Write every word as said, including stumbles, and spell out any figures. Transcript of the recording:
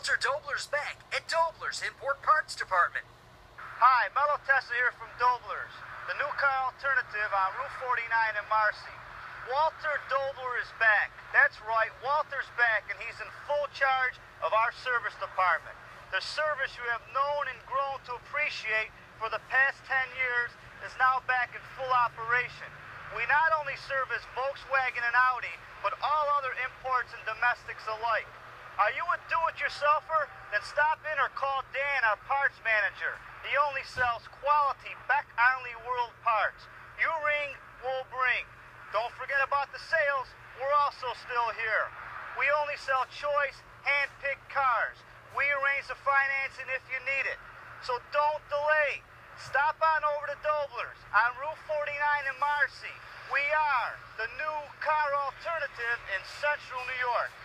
Walter Dobler's back at Dobler's Import Parts Department. Hi, Mello Tessa here from Dobler's, the new car alternative on Route forty-nine in Marcy. Walter Dobler is back. That's right, Walter's back, and he's in full charge of our service department. The service you have known and grown to appreciate for the past ten years is now back in full operation. We not only service Volkswagen and Audi, but all other imports and domestics alike. Are you a do-it-yourselfer? Then stop in or call Dan, our parts manager. He only sells quality Beck Arnley World parts. You ring, we'll bring. Don't forget about the sales. We're also still here. We only sell choice, hand-picked cars. We arrange the financing if you need it. So don't delay. Stop on over to Dobler's on Route forty-nine in Marcy. We are the new car alternative in Central New York.